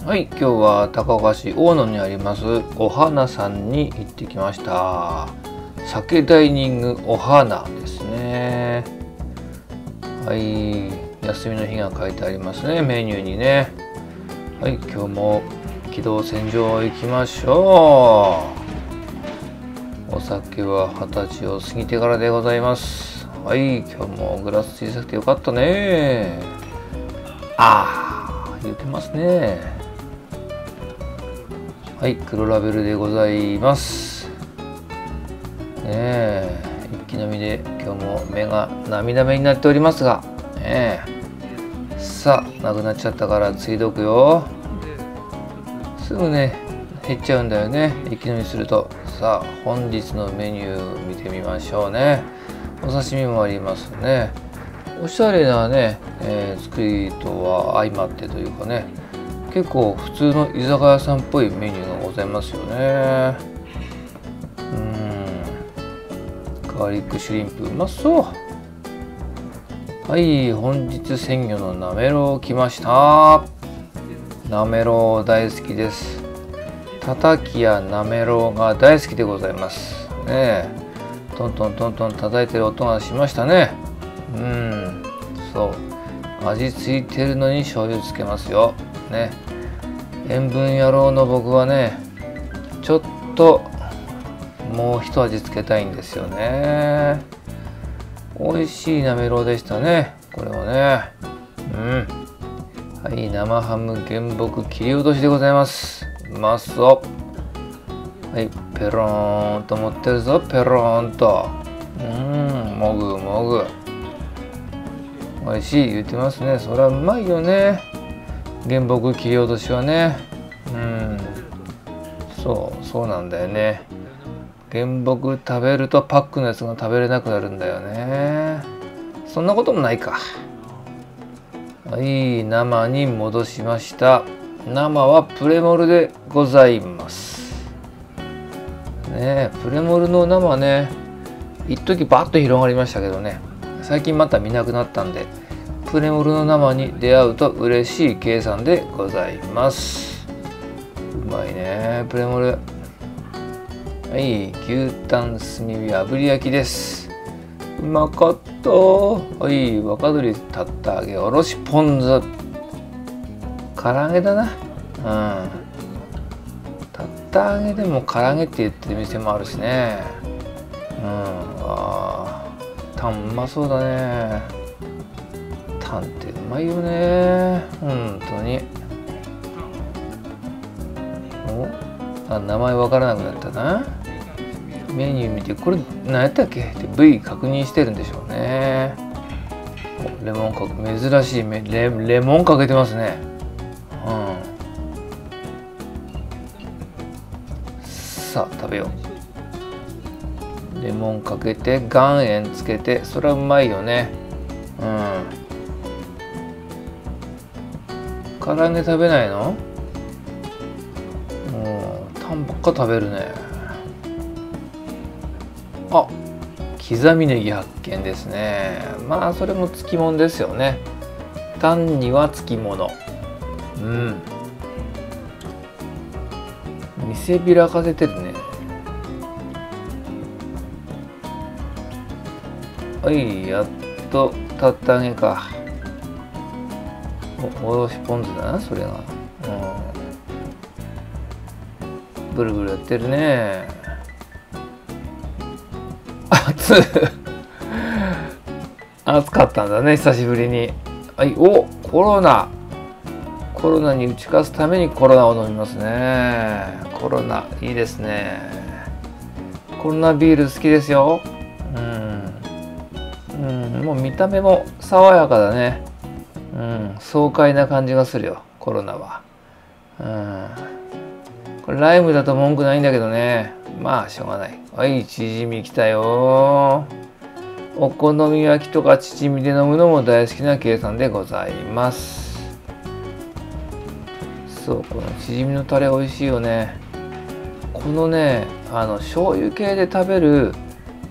はい、今日は高岡市大野にありますお花さんに行ってきました。酒ダイニングお花ですね。はい、休みの日が書いてありますね、メニューにね。はい、今日も軌道線上行きましょう。お酒は20歳を過ぎてからでございます。はい、今日もグラス小さくてよかったね。言ってますね。はい、黒ラベルでございます。一気飲みで今日も目が涙目になっておりますが、さあ、なくなっちゃったからついどくよ。すぐね、減っちゃうんだよね、一気飲みすると。さあ、本日のメニュー見てみましょうね。お刺身もありますね。おしゃれなね、作りとは相まってというかね、結構普通の居酒屋さんっぽいメニューがございますよね。ガーリックシュリンプうまそう。はい、本日鮮魚のなめろう来ました。なめろう大好きです。たたきやなめろうが大好きでございますね。トントントントン叩いてる音がしましたね。そう味ついてるのに醤油つけますよね。塩分野郎の僕はね、ちょっともう一味つけたいんですよね。美味しいなめろうでしたね、これはね。はい、生ハム原木切り落としでございます。うまそう。はい、ペローンと持ってるぞ、ペローンと。もぐもぐ。美味しい言ってますね。そりゃうまいよね、原木切り落としはね。そうなんだよね。原木食べるとパックのやつが食べれなくなるんだよね。そんなこともないか。はい、生に戻しました。生はプレモルでございますね。プレモルの生ね、一時バッと広がりましたけどね、最近また見なくなったんで、プレモルの生に出会うと嬉しい計算でございます。うまいね、プレモル。はい、牛タン炭火炙り焼きです。うまかった。はい、若鶏たった揚げおろしポン酢。唐揚げだな。たった揚げでも唐揚げって言ってる店もあるしね。タンうまそうだね。タンってうまいよね、本当に。名前わからなくなったな。メニュー見て、これ何やったっけって部位確認してるんでしょうね。レモンかけ、珍しいレモンかけてますね。さあ食べよう。レモンかけて岩塩つけて、それはうまいよね。唐揚げ食べないの？タンばっか食べるね。刻みネギ発見ですね。まあそれもつきもんですよね。タンにはつきもの。見せびらかせてるね。はい、やっとたった揚げか。おろしポン酢だな、それが。ブルブルやってるね。暑かったんだね、久しぶりに。はい、コロナに打ち勝つためにコロナを飲みますね。コロナいいですね。コロナビール好きですよ。もう見た目も爽やかだね。爽快な感じがするよ、コロナは。これライムだと文句ないんだけどね。まあしょうがない。はい、チヂミ来たよ。お好み焼きとかチヂミで飲むのも大好きな計算でございます。そう、このチヂミのタレ美味しいよね。このね、醤油系で食べる、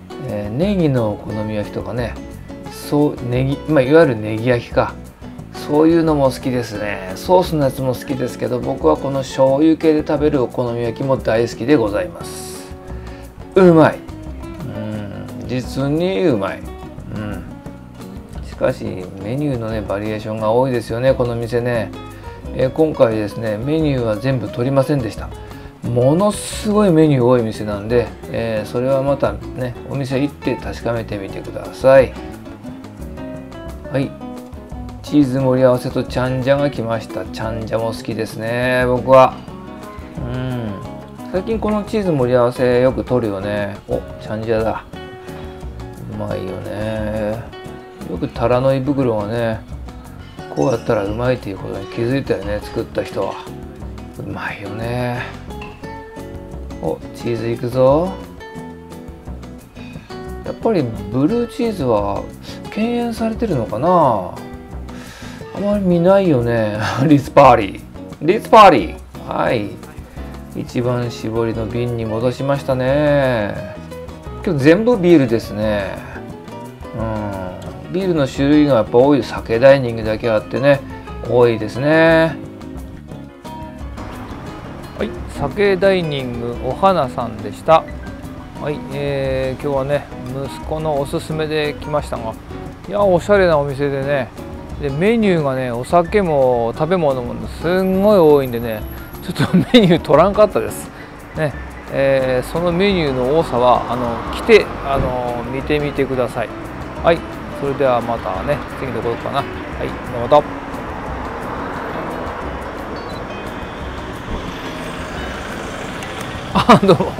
ネギのお好み焼きとかね、ネギ、いわゆるネギ焼きか。そそういうのも好きですね。ソースのやつも好きですけど、僕はこの醤油系で食べるお好み焼きも大好きでございます。うまい。実にうまい。しかしメニューのねバリエーションが多いですよね、この店ね。今回ですねメニューは全部取りませんでした。ものすごいメニュー多い店なんで、それはまたねお店行って確かめてみてください。はい、チーズ盛り合わせとチャンジャが来ました。チャンジャも好きですね、僕は。最近このチーズ盛り合わせよく取るよね。お、チャンジャだ。うまいよね。よくタラの胃袋がねこうやったらうまいっていうことに気づいたよね、作った人は。うまいよね。お、チーズいくぞ。やっぱりブルーチーズは敬遠されてるのかな。あまり見ないよね。リッツパーリー、リッツパーリー。はい、一番搾りの瓶に戻しましたね。今日全部ビールですね。ビールの種類がやっぱ多い。酒ダイニングだけあってね多いですね。はい、酒ダイニングお花さんでした。はい、今日はね息子のおすすめで来ましたが、いやおしゃれなお店でね、でメニューがねお酒も食べ物もすんごい多いんでね、ちょっとメニュー取らんかったですね。そのメニューの多さは来て見てみてください。はい、それではまたね次のことかな。はい、どうも。あ、どうも。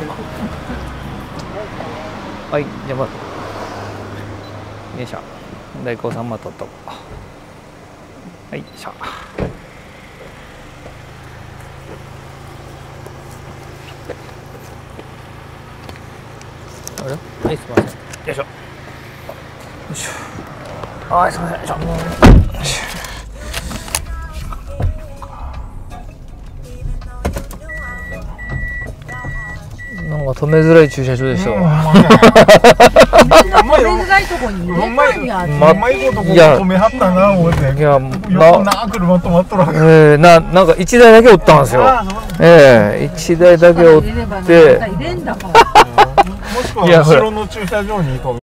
はい、じゃあまた。よいしょ。大根さんまたと。はい、よいしょ。あれ？はい、すみません。よいしょ。よいしょ。はい、すみません。よいしょ。なんか止めづらい駐車場でしたわ。 止めづらいとこに入れたんや。 うまいことここ止めはったな思って。 いや、 横な車止まっとるわけ。 なんか1台だけおったんですよ。1台だけおって。 もしくは後ろの駐車場に